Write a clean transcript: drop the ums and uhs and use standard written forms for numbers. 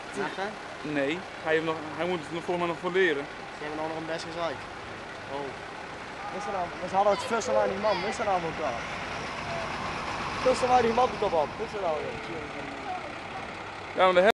Echt hè? Nee, hij moet het voor me nog voor leren. Ze hebben nog een best gezegd. Oh. Is er nou, we hadden het vissen naar die man, is er nou elkaar? Vissen naar die man op. Is er nou, joh. Ja, maar de